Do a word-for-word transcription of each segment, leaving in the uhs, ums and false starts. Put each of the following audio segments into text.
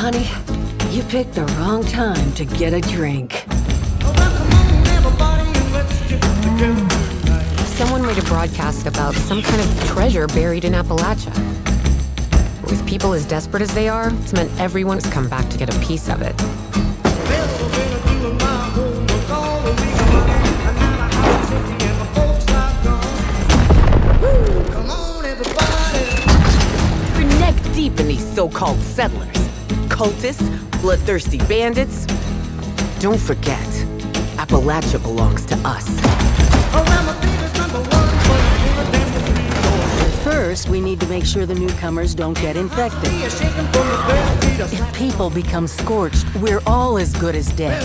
honey, you picked the wrong time to get a drink. Someone made a broadcast about some kind of treasure buried in Appalachia. With people as desperate as they are, it's meant everyone's come back to get a piece of it. We're neck deep in these so-called settlers. Cultists, bloodthirsty bandits. Don't forget, Appalachia belongs to us. First, we need to make sure the newcomers don't get infected. If people become scorched, we're all as good as dead.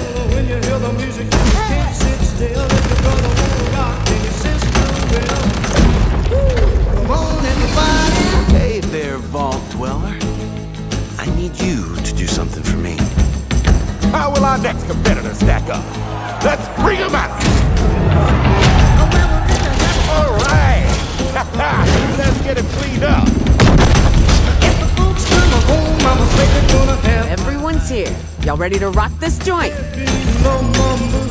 Hey there, Vault Dweller. I need you to do something for me. How will our next competitor stack up? Let's bring him out! All right! Let's get him cleaned up! Everyone's here. Y'all ready to rock this joint?